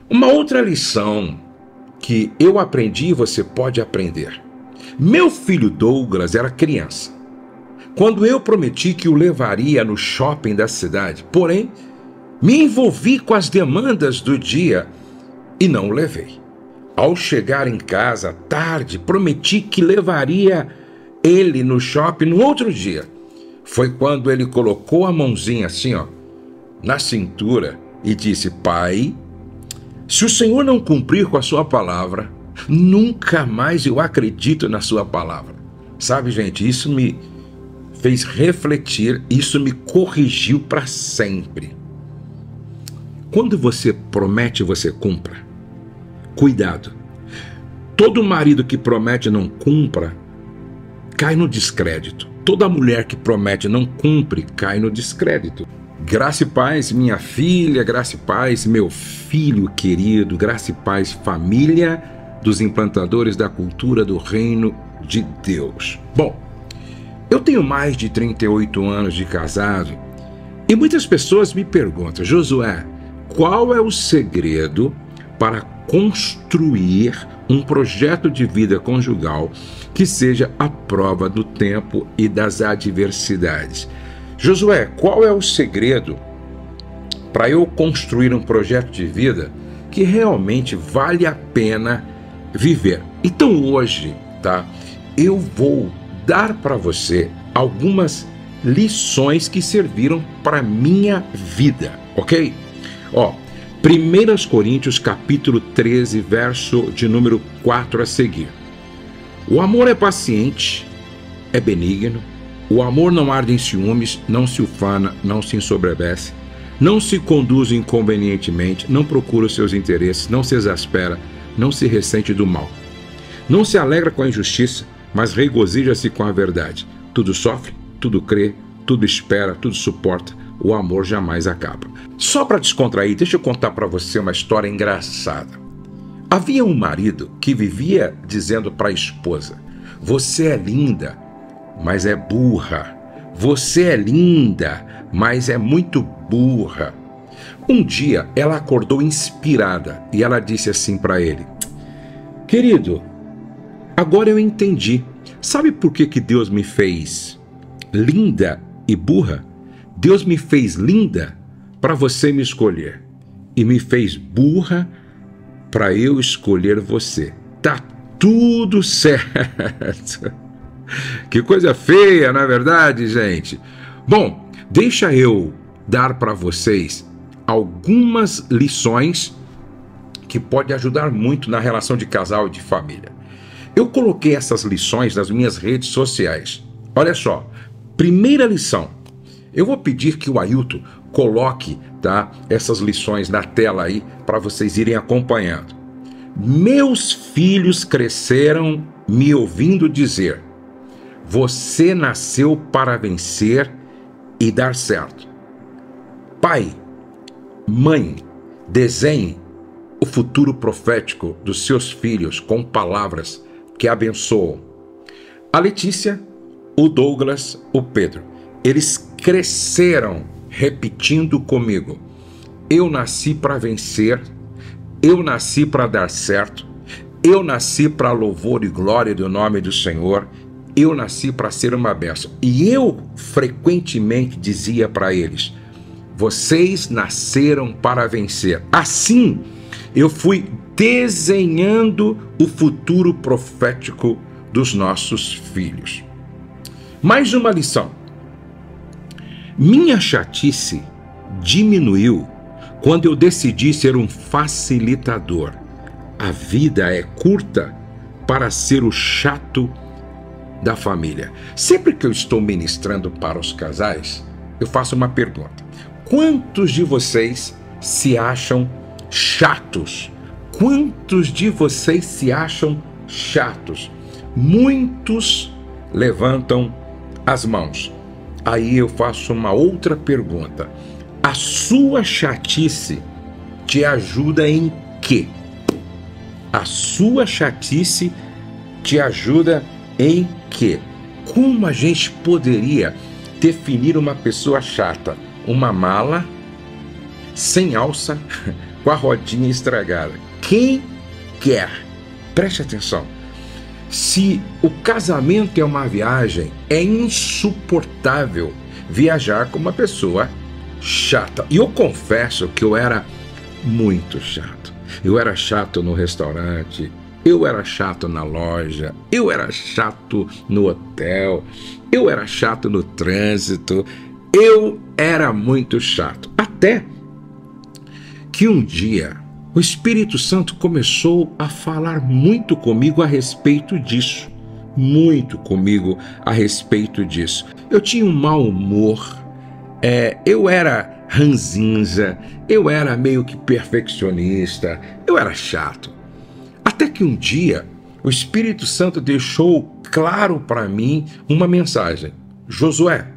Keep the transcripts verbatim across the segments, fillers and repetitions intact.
Uma outra lição que eu aprendi e você pode aprender. Meu filho Douglas era criança quando eu prometi que o levaria no shopping da cidade, porém, me envolvi com as demandas do dia e não o levei. Ao chegar em casa tarde, prometi que levaria ele no shopping no outro dia. Foi quando ele colocou a mãozinha assim, ó, na cintura e disse: pai, se o Senhor não cumprir com a sua palavra, nunca mais eu acredito na sua palavra. Sabe, gente, isso me fez refletir, isso me corrigiu para sempre. Quando você promete, você cumpra. Cuidado. Todo marido que promete e não cumpra, cai no descrédito. Toda mulher que promete e não cumpre, cai no descrédito. Graça e paz, minha filha, graça e paz, meu filho querido, graça e paz, família dos implantadores da cultura do reino de Deus. Bom, eu tenho mais de trinta e oito anos de casado e muitas pessoas me perguntam: Josué, qual é o segredo para construir um projeto de vida conjugal que seja à prova do tempo e das adversidades? Josué, qual é o segredo para eu construir um projeto de vida que realmente vale a pena viver? Então hoje, tá? Eu vou dar para você algumas lições que serviram para minha vida, ok? Ó, primeira Coríntios capítulo treze, verso de número quatro a seguir. O amor é paciente, é benigno. O amor não arde em ciúmes, não se ufana, não se ensoberbece, não se conduz inconvenientemente, não procura os seus interesses, não se exaspera, não se ressente do mal. Não se alegra com a injustiça, mas regozija-se com a verdade. Tudo sofre, tudo crê, tudo espera, tudo suporta. O amor jamais acaba. Só para descontrair, deixa eu contar para você uma história engraçada. Havia um marido que vivia dizendo para a esposa: você é linda, mas é burra. Você é linda, mas é muito burra. Um dia ela acordou inspirada e ela disse assim para ele: querido, agora eu entendi. Sabe por que que Deus me fez linda e burra? Deus me fez linda para você me escolher e me fez burra para eu escolher você. Tá tudo certo. Que coisa feia, não é verdade, gente? Bom, deixa eu dar para vocês algumas lições que podem ajudar muito na relação de casal e de família. Eu coloquei essas lições nas minhas redes sociais. Olha só, primeira lição. Eu vou pedir que o Ailton coloque, tá, essas lições na tela aí para vocês irem acompanhando. Meus filhos cresceram me ouvindo dizer: você nasceu para vencer e dar certo. Pai, mãe, desenhe o futuro profético dos seus filhos com palavras que abençoam. A Letícia, o Douglas, o Pedro, eles cresceram repetindo comigo: eu nasci para vencer, eu nasci para dar certo, eu nasci para louvor e glória do nome do Senhor, eu nasci para ser uma bênção. E eu frequentemente dizia para eles: vocês nasceram para vencer. Assim, eu fui desenhando o futuro profético dos nossos filhos. Mais uma lição. Minha chatice diminuiu quando eu decidi ser um facilitador. A vida é curta para ser o chato da família. Sempre que eu estou ministrando para os casais, eu faço uma pergunta: quantos de vocês se acham chatos? Quantos de vocês se acham chatos? Muitos levantam as mãos. Aí eu faço uma outra pergunta: a sua chatice te ajuda em quê? A sua chatice te ajuda em quê? Como a gente poderia definir uma pessoa chata? Uma mala, sem alça, com a rodinha estragada. Quem quer? Preste atenção. Se o casamento é uma viagem, é insuportável viajar com uma pessoa chata. E eu confesso que eu era muito chato. Eu era chato no restaurante, eu era chato na loja, eu era chato no hotel, eu era chato no trânsito, eu era muito chato. Até que um dia o Espírito Santo começou a falar muito comigo a respeito disso. Muito comigo a respeito disso. Eu tinha um mau humor, é, eu era ranzinza, eu era meio que perfeccionista, eu era chato. Até que um dia o Espírito Santo deixou claro para mim uma mensagem. Josué,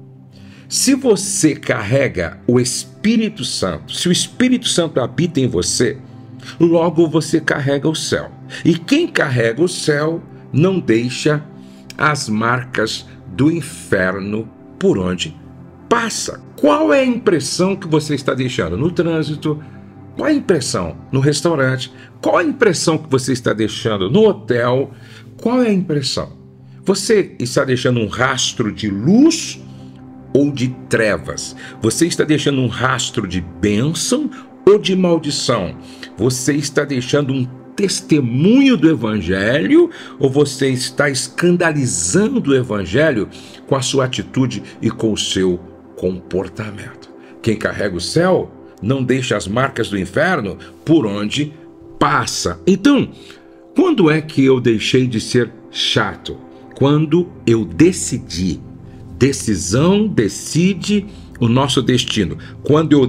se você carrega o Espírito Santo, se o Espírito Santo habita em você, logo você carrega o céu. E quem carrega o céu não deixa as marcas do inferno por onde passa. Qual é a impressão que você está deixando no trânsito? Qual é a impressão no restaurante? Qual é a impressão que você está deixando no hotel? Qual é a impressão? Você está deixando um rastro de luz ou de trevas? Você está deixando um rastro de bênção ou de maldição? Você está deixando um testemunho do Evangelho ou você está escandalizando o Evangelho com a sua atitude e com o seu comportamento? Quem carrega o céu não deixa as marcas do inferno por onde passa. Então, quando é que eu deixei de ser chato? Quando eu decidi. Decisão decide o nosso destino. Quando eu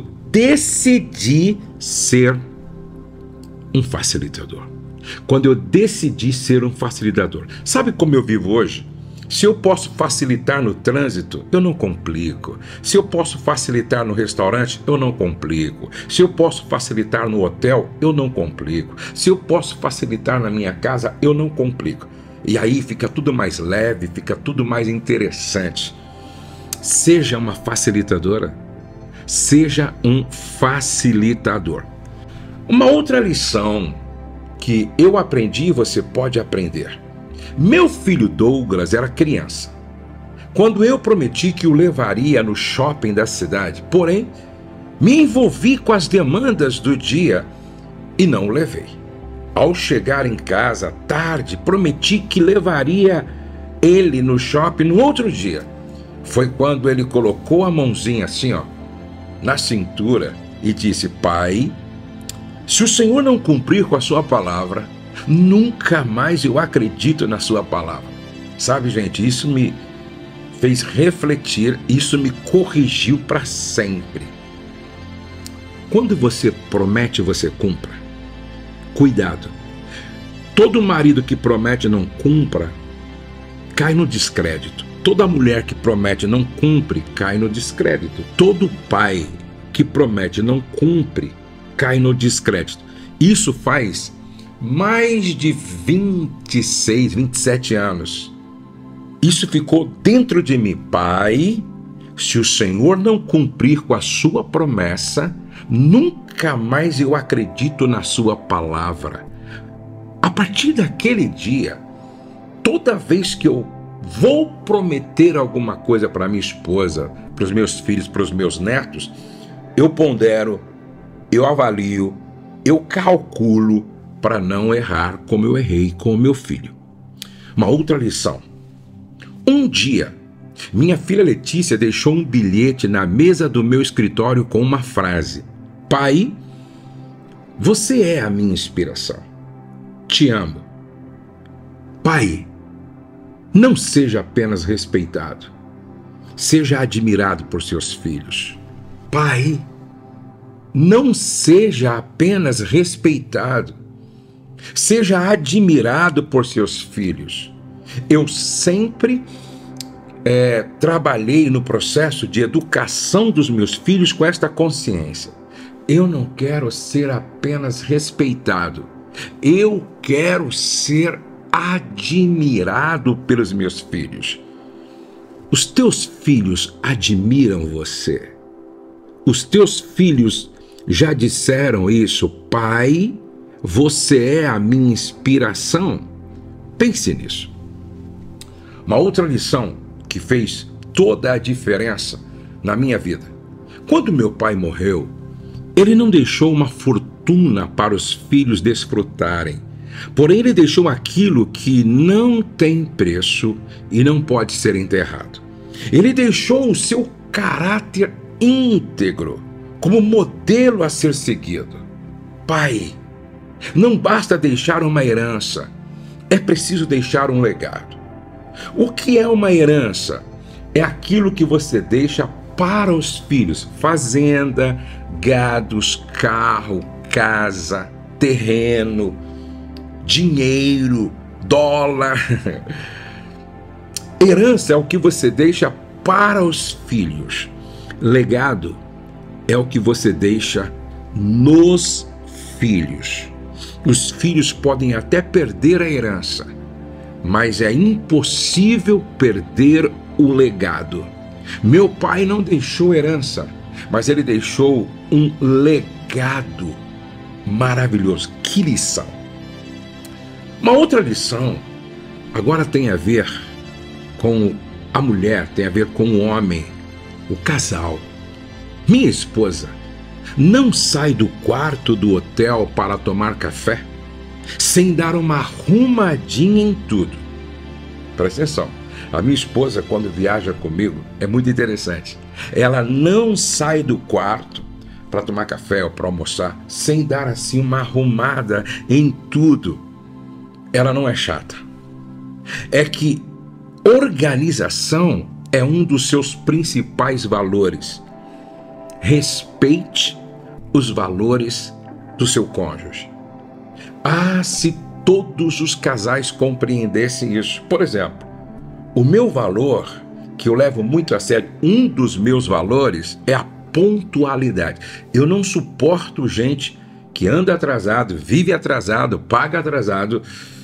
decidi ser um facilitador. Quando eu decidi ser um facilitador. Sabe como eu vivo hoje? Se eu posso facilitar no trânsito, eu não complico. Se eu posso facilitar no restaurante, eu não complico. Se eu posso facilitar no hotel, eu não complico. Se eu posso facilitar na minha casa, eu não complico. E aí fica tudo mais leve, fica tudo mais interessante. Seja uma facilitadora. Seja um facilitador. Uma outra lição que eu aprendi e você pode aprender. Meu filho Douglas era criança quando eu prometi que o levaria no shopping da cidade, porém, me envolvi com as demandas do dia e não o levei. Ao chegar em casa tarde, prometi que levaria ele no shopping no outro dia. Foi quando ele colocou a mãozinha assim, ó, na cintura e disse: pai, se o Senhor não cumprir com a sua palavra, nunca mais eu acredito na sua palavra. Sabe, gente, isso me fez refletir, isso me corrigiu para sempre. Quando você promete, você cumpra. Cuidado. Todo marido que promete e não cumpra, cai no descrédito. Toda mulher que promete e não cumpre, cai no descrédito. Todo pai que promete e não cumpre, cai no descrédito. Isso faz mais de vinte e seis, vinte e sete anos. Isso ficou dentro de mim. Pai, se o Senhor não cumprir com a sua promessa, nunca mais eu acredito na sua palavra. A partir daquele dia, toda vez que eu vou prometer alguma coisa para minha esposa, para os meus filhos, para os meus netos, eu pondero, eu avalio, eu calculo para não errar como eu errei com o meu filho. Uma outra lição. Um dia, minha filha Letícia deixou um bilhete na mesa do meu escritório com uma frase: pai, você é a minha inspiração. Te amo. Pai, não seja apenas respeitado, seja admirado por seus filhos. Pai, não seja apenas respeitado, seja admirado por seus filhos. Eu sempre é, trabalhei no processo de educação dos meus filhos com esta consciência. Eu não quero ser apenas respeitado, eu quero ser admirado pelos meus filhos. Os teus filhos admiram você. Os teus filhos já disseram isso? Pai, você é a minha inspiração. Pense nisso. Uma outra lição que fez toda a diferença na minha vida. Quando meu pai morreu, ele não deixou uma fortuna para os filhos desfrutarem. Porém, ele deixou aquilo que não tem preço e não pode ser enterrado. Ele deixou o seu caráter íntegro como modelo a ser seguido. Pai, não basta deixar uma herança, é preciso deixar um legado. O que é uma herança? É aquilo que você deixa para os filhos: fazenda, gados, carro, casa, terreno, dinheiro, dólar. Herança é o que você deixa para os filhos. Legado é o que você deixa nos filhos. Os filhos podem até perder a herança, mas é impossível perder o legado. Meu pai não deixou herança, mas ele deixou um legado maravilhoso. Que lição! Uma outra lição agora tem a ver com a mulher, tem a ver com o homem, o casal. Minha esposa não sai do quarto do hotel para tomar café sem dar uma arrumadinha em tudo. Presta atenção, a minha esposa, quando viaja comigo, é muito interessante. Ela não sai do quarto para tomar café ou para almoçar sem dar assim uma arrumada em tudo. Ela não é chata. É que organização é um dos seus principais valores. Respeite os valores do seu cônjuge. Ah, se todos os casais compreendessem isso. Por exemplo, o meu valor, que eu levo muito a sério, um dos meus valores é a pontualidade. Eu não suporto gente que anda atrasado, vive atrasado, paga atrasado.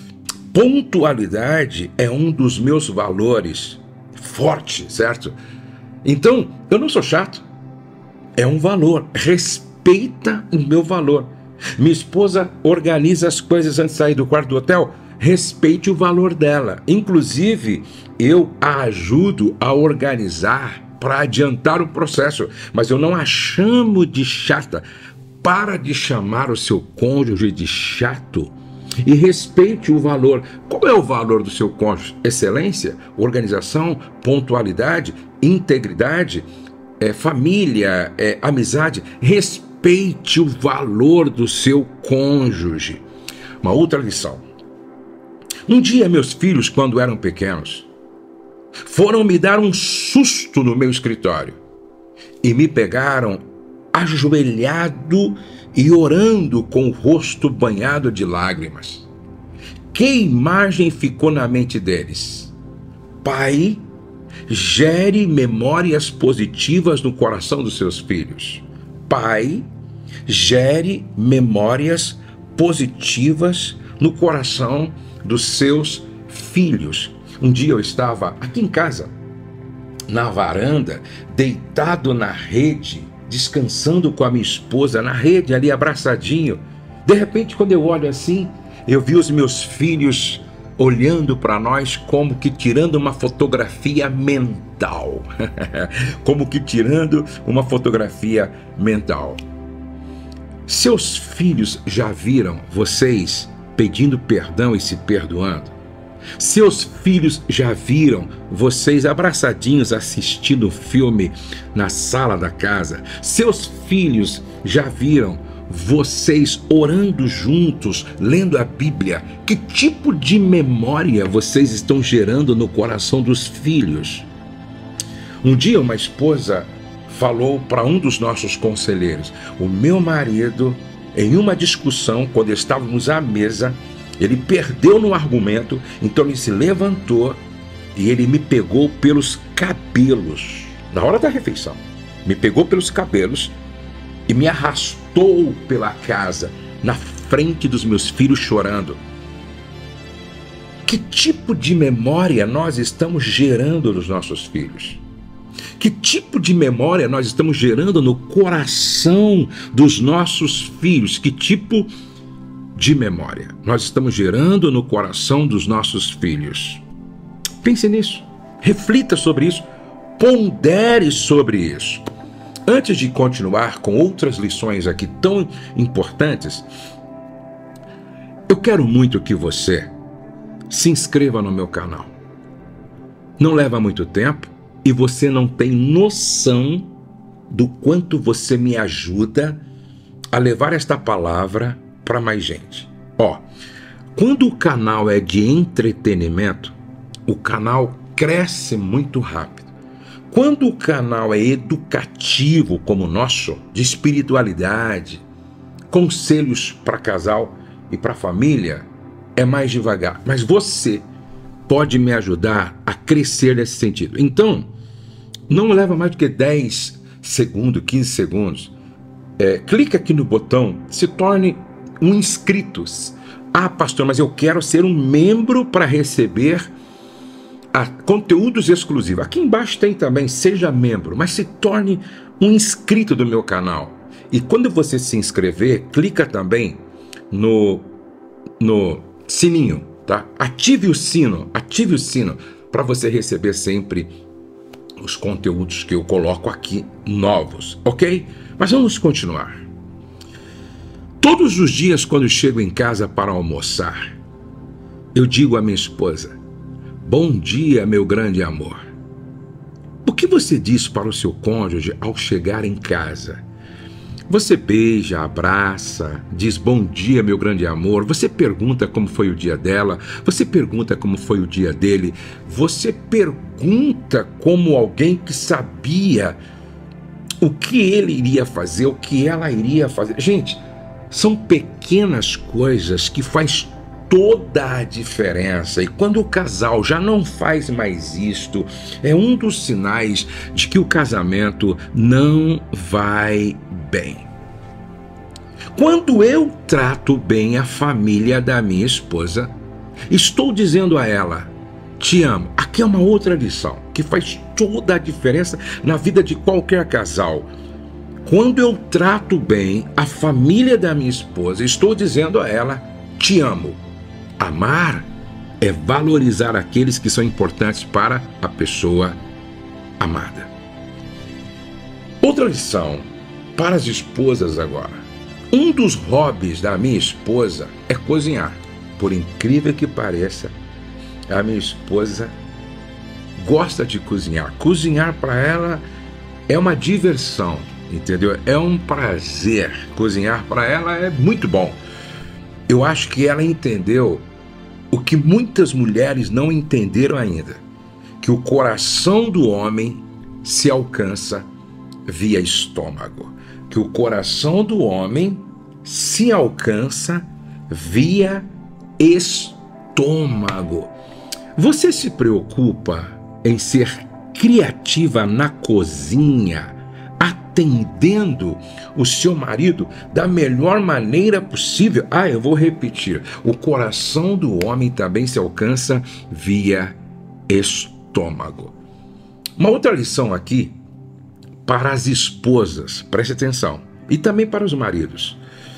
Pontualidade é um dos meus valores forte, certo? Então, eu não sou chato. É um valor. Respeita o meu valor. Minha esposa organiza as coisas antes de sair do quarto do hotel. Respeite o valor dela. Inclusive, eu a ajudo a organizar para adiantar o processo. Mas eu não a chamo de chata. Para de chamar o seu cônjuge de chato. E respeite o valor. Qual é o valor do seu cônjuge? Excelência, organização, pontualidade, integridade, é, família, é, amizade. Respeite o valor do seu cônjuge. Uma outra lição. Um dia, meus filhos, quando eram pequenos, foram me dar um susto no meu escritório e me pegaram ajoelhado e orando com o rosto banhado de lágrimas. Que imagem ficou na mente deles? Pai, gere memórias positivas no coração dos seus filhos. Pai, gere memórias positivas no coração dos seus filhos. Um dia eu estava aqui em casa, na varanda, deitado na rede, descansando com a minha esposa na rede ali, abraçadinho. De repente, quando eu olho assim, eu vi os meus filhos olhando para nós como que tirando uma fotografia mental. Como que tirando uma fotografia mental. Seus filhos já viram vocês pedindo perdão e se perdoando? Seus filhos já viram vocês abraçadinhos assistindo o filme na sala da casa? Seus filhos já viram vocês orando juntos, lendo a Bíblia? Que tipo de memória vocês estão gerando no coração dos filhos? Um dia uma esposa falou para um dos nossos conselheiros: o meu marido, em uma discussão, quando estávamos à mesa, ele perdeu no argumento, então ele se levantou e ele me pegou pelos cabelos, na hora da refeição, me pegou pelos cabelos e me arrastou pela casa, na frente dos meus filhos chorando. Que tipo de memória nós estamos gerando nos nossos filhos? Que tipo de memória nós estamos gerando no coração dos nossos filhos? Que tipo de memória nós estamos gerando no coração dos nossos filhos? Pense nisso, reflita sobre isso, pondere sobre isso. Antes de continuar com outras lições aqui tão importantes, eu quero muito que você se inscreva no meu canal. Não leva muito tempo e você não tem noção do quanto você me ajuda a levar esta palavra para mais gente. Ó, quando o canal é de entretenimento, o canal cresce muito rápido. Quando o canal é educativo, como o nosso, de espiritualidade, conselhos para casal e para família, é mais devagar. Mas você pode me ajudar a crescer nesse sentido. Então, não leva mais do que dez segundos, quinze segundos. É, clica aqui no botão, se torne um inscrito. Ah, pastor, mas eu quero ser um membro para receber a conteúdos exclusivos. Aqui embaixo tem também, seja membro, mas se torne um inscrito do meu canal. E quando você se inscrever, clica também no, no sininho, tá? Ative o sino, ative o sino para você receber sempre os conteúdos que eu coloco aqui novos, ok? Mas vamos continuar. Todos os dias quando eu chego em casa para almoçar, eu digo à minha esposa: bom dia, meu grande amor. O que você diz para o seu cônjuge ao chegar em casa? Você beija, abraça, diz bom dia, meu grande amor. Você pergunta como foi o dia dela. Você pergunta como foi o dia dele. Você pergunta como alguém que sabia o que ele iria fazer, o que ela iria fazer. Gente, são pequenas coisas que faz toda a diferença. E quando o casal já não faz mais isto, é um dos sinais de que o casamento não vai bem. Quando eu trato bem a família da minha esposa, estou dizendo a ela: te amo. Aqui é uma outra lição que faz toda a diferença na vida de qualquer casal. Quando eu trato bem a família da minha esposa, estou dizendo a ela: te amo. Amar é valorizar aqueles que são importantes para a pessoa amada. Outra lição para as esposas agora. Um dos hobbies da minha esposa é cozinhar. Por incrível que pareça, a minha esposa gosta de cozinhar. Cozinhar para ela é uma diversão, entendeu? É um prazer. Cozinhar para ela é muito bom. Eu acho que ela entendeu o que muitas mulheres não entenderam ainda, que o coração do homem se alcança via estômago, que o coração do homem se alcança via estômago. Você se preocupa em ser criativa na cozinha, atendendo o seu marido da melhor maneira possível? Ah, eu vou repetir. O coração do homem também se alcança via estômago. Uma outra lição aqui para as esposas, preste atenção, e também para os maridos.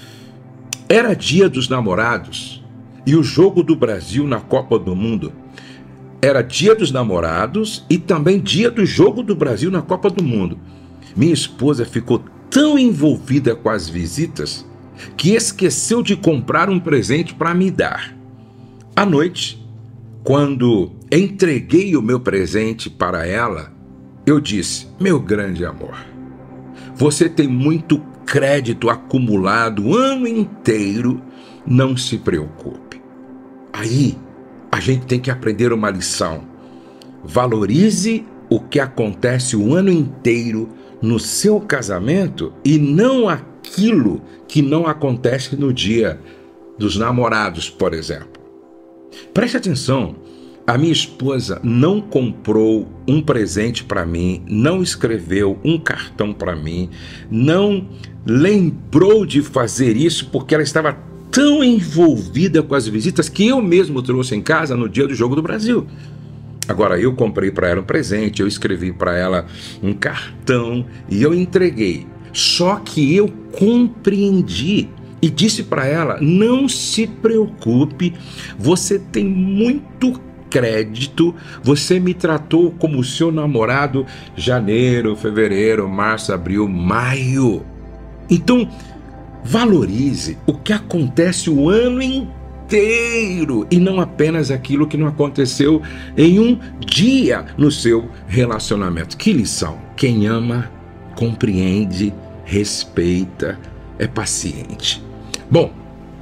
Era dia dos namorados e o jogo do Brasil na Copa do Mundo. Era dia dos namorados e também dia do jogo do Brasil na Copa do Mundo. Minha esposa ficou tão envolvida com as visitas que esqueceu de comprar um presente para me dar. À noite, quando entreguei o meu presente para ela, eu disse: meu grande amor, você tem muito crédito acumulado o ano inteiro, não se preocupe. Aí, a gente tem que aprender uma lição. Valorize o que acontece o ano inteiro no seu casamento e não aquilo que não acontece no dia dos namorados, por exemplo. Preste atenção, a minha esposa não comprou um presente para mim, não escreveu um cartão para mim, não lembrou de fazer isso porque ela estava tão envolvida com as visitas que eu mesmo trouxe em casa no dia do Jogo do Brasil. Agora, eu comprei para ela um presente, eu escrevi para ela um cartão e eu entreguei. Só que eu compreendi e disse para ela: não se preocupe, você tem muito crédito, você me tratou como seu namorado janeiro, fevereiro, março, abril, maio. Então, valorize o que acontece o ano inteiro e não apenas aquilo que não aconteceu em um dia no seu relacionamento. Que lição! Quem ama, compreende, respeita, é paciente. Bom,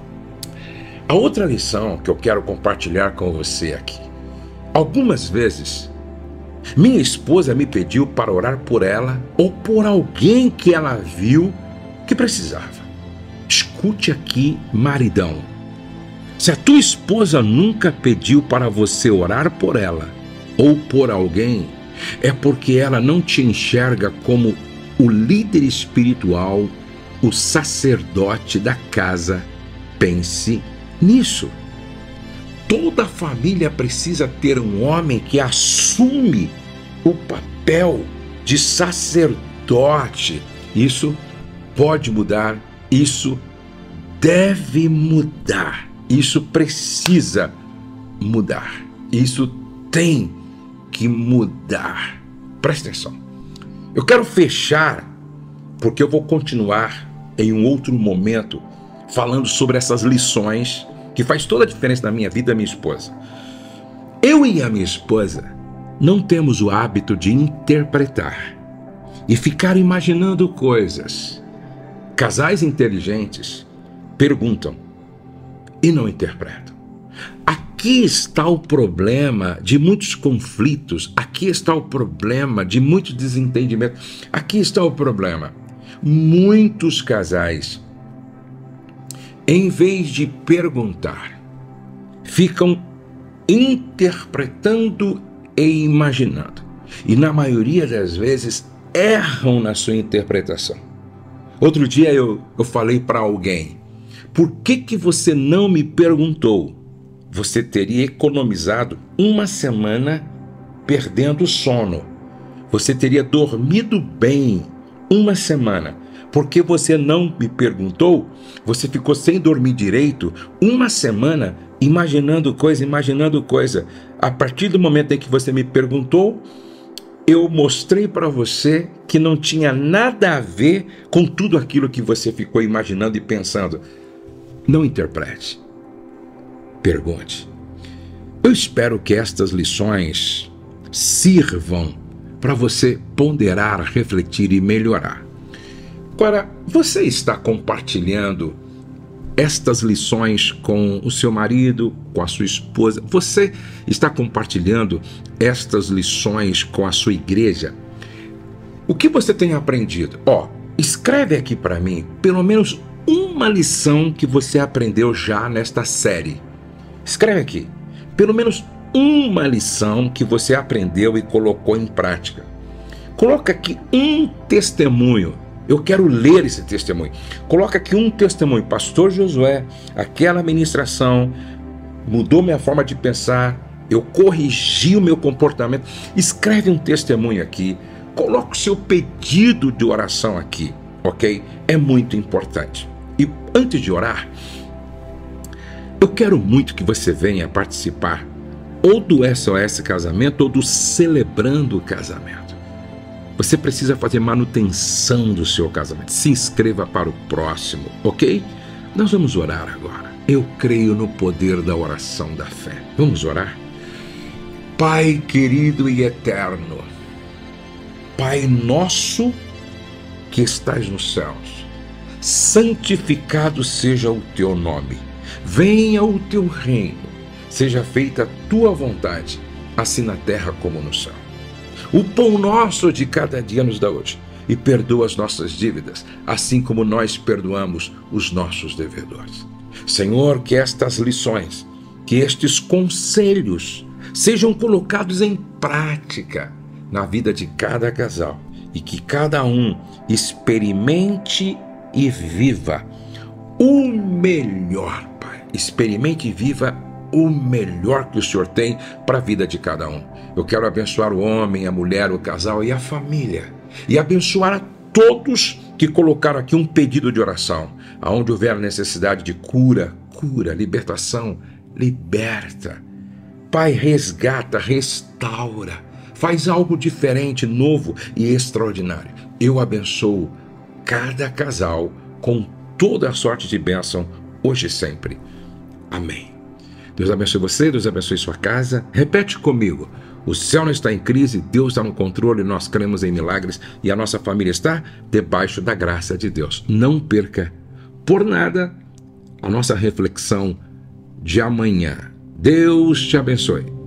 a outra lição que eu quero compartilhar com você aqui. Algumas vezes, minha esposa me pediu para orar por ela ou por alguém que ela viu que precisava. Escute aqui, maridão. Se a tua esposa nunca pediu para você orar por ela ou por alguém, é porque ela não te enxerga como o líder espiritual, o sacerdote da casa. Pense nisso. Toda família precisa ter um homem que assume o papel de sacerdote. Isso pode mudar, isso deve mudar, isso precisa mudar, isso tem que mudar. Presta atenção. Eu quero fechar, porque eu vou continuar em um outro momento falando sobre essas lições que faz toda a diferença na minha vida e da minha esposa. Eu e a minha esposa não temos o hábito de interpretar e ficar imaginando coisas. Casais inteligentes perguntam e não interpretam. Aqui está o problema de muitos conflitos, aqui está o problema de muitos desentendimentos, aqui está o problema. Muitos casais, em vez de perguntar, ficam interpretando e imaginando. E na maioria das vezes erram na sua interpretação. Outro dia eu, eu falei para alguém: por que que você não me perguntou? Você teria economizado uma semana perdendo o sono. Você teria dormido bem uma semana. Porque você não me perguntou, você ficou sem dormir direito uma semana imaginando coisa, imaginando coisa. A partir do momento em que você me perguntou, eu mostrei para você que não tinha nada a ver com tudo aquilo que você ficou imaginando e pensando. Não interprete. Pergunte. Eu espero que estas lições sirvam para você ponderar, refletir e melhorar. Agora, você está compartilhando estas lições com o seu marido, com a sua esposa? Você está compartilhando estas lições com a sua igreja? O que você tem aprendido? Ó, escreve aqui para mim pelo menos uma lição que você aprendeu já nesta série. Escreve aqui. Pelo menos uma lição que você aprendeu e colocou em prática. Coloca aqui um testemunho. Eu quero ler esse testemunho. Coloca aqui um testemunho. Pastor Josué, aquela ministração mudou minha forma de pensar. Eu corrigi o meu comportamento. Escreve um testemunho aqui. Coloca o seu pedido de oração aqui, ok? É muito importante. E antes de orar, eu quero muito que você venha participar ou do S O S Casamento ou do Celebrando o Casamento. Você precisa fazer manutenção do seu casamento. Se inscreva para o próximo, ok? Nós vamos orar agora. Eu creio no poder da oração da fé. Vamos orar? Pai querido e eterno, Pai nosso que estás nos céus, santificado seja o teu nome. Venha o teu reino. Seja feita a tua vontade, assim na terra como no céu. O pão nosso de cada dia nos dá hoje, e perdoa as nossas dívidas, assim como nós perdoamos os nossos devedores. Senhor, que estas lições, que estes conselhos sejam colocados em prática na vida de cada casal, e que cada um experimente e viva o melhor, Pai. Experimente e viva o melhor que o Senhor tem para a vida de cada um. Eu quero abençoar o homem, a mulher, o casal e a família. E abençoar a todos que colocaram aqui um pedido de oração. Aonde houver necessidade de cura, cura, libertação, liberta. Pai, resgata, restaura. Faz algo diferente, novo e extraordinário. Eu abençoo cada casal com toda a sorte de bênção, hoje e sempre. Amém. Deus abençoe você, Deus abençoe sua casa. Repete comigo. O céu não está em crise, Deus está no controle, nós cremos em milagres e a nossa família está debaixo da graça de Deus. Não perca por nada a nossa reflexão de amanhã. Deus te abençoe.